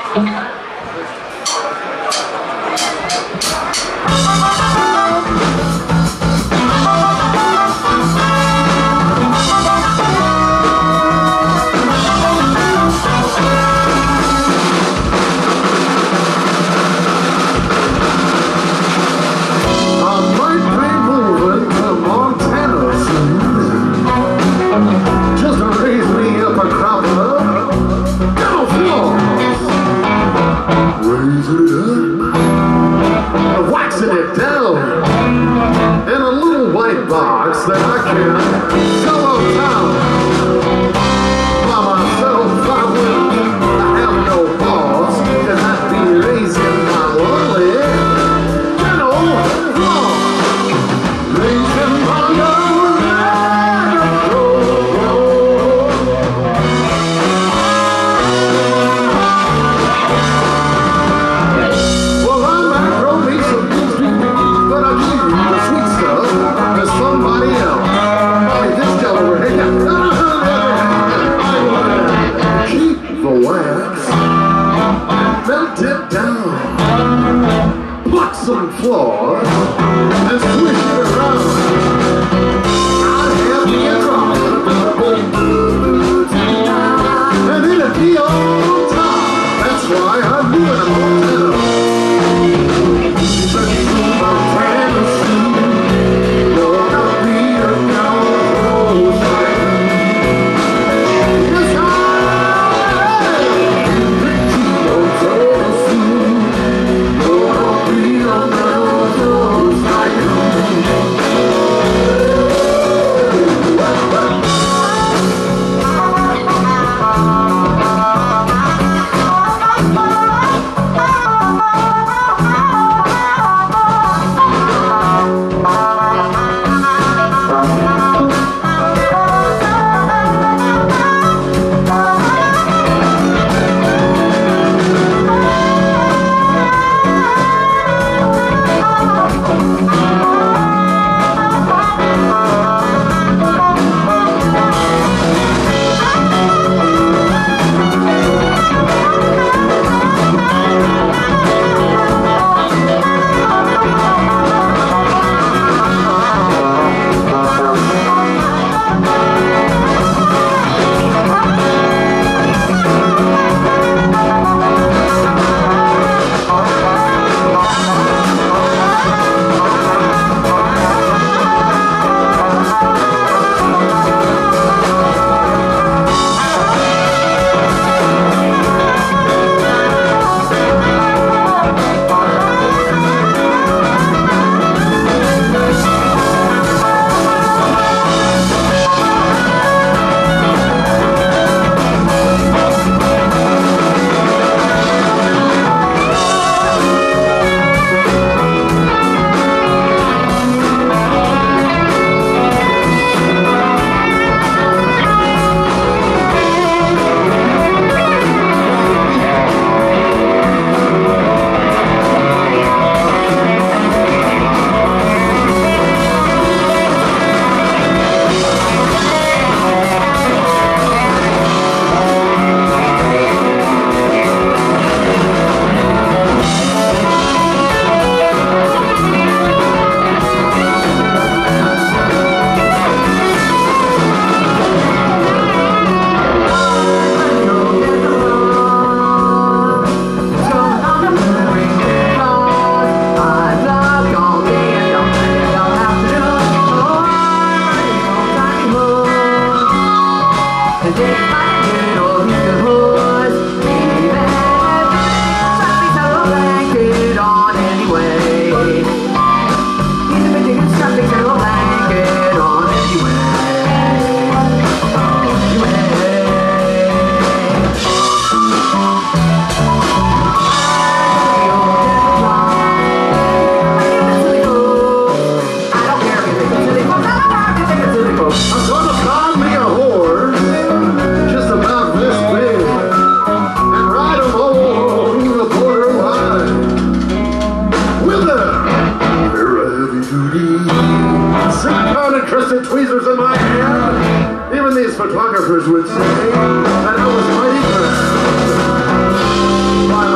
photographers would say that I was mighty glad.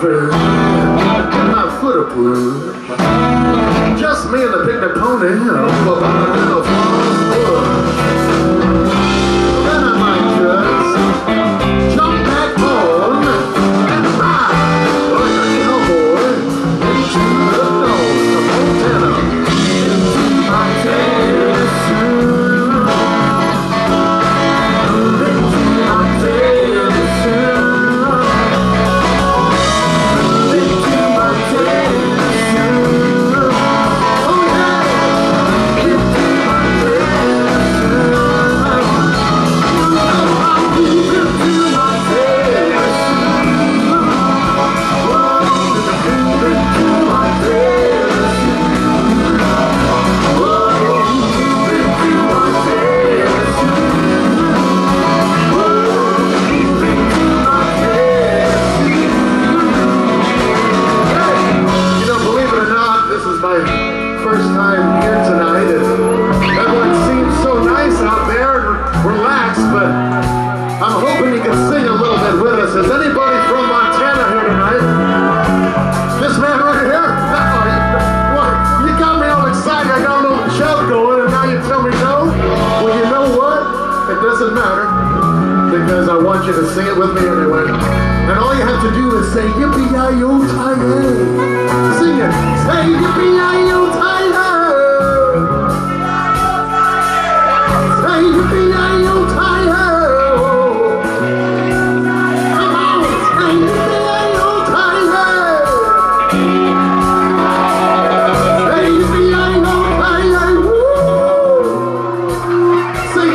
friend, and my foot approved. Just me and the picnic pony, you know, up on a little farm bush. Then I might just jump back on and ride like a cowboy into the nose of Montana. Into my Tennessee. First time here tonight, and everyone seems so nice out there and relaxed, but I'm hoping you can sing a little bit with us. Is anybody from Montana here tonight? This man right here? Well, you got me all excited. I got a little show going, and now you tell me no? Well, you know what? It doesn't matter, because I want you to sing it with me anyway. And all you have to do is say, yippee-yi-yo-tie-yay. Sing it. Say, yippee-yi-yo-tie-yay. Say, yippee-yi-yo-tie-yay. Come on. Say, yippee-yi-yo-tie-yay. Say, yippee-yi-yo-tie-yay. Woo. Say,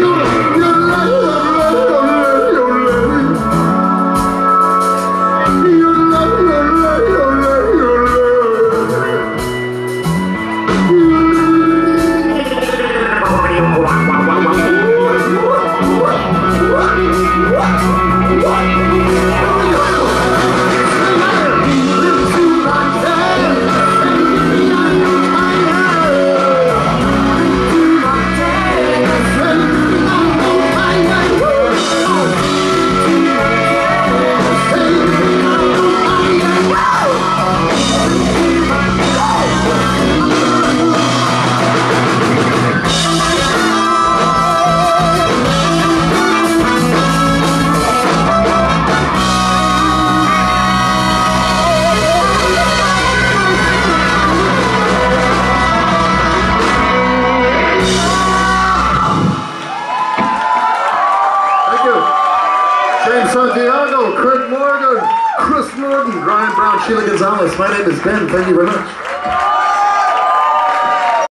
James Santiago, Craig Morgan, Chris Morgan, Ryan Brown, Sheila Gonzalez. My name is Ben. Thank you very much.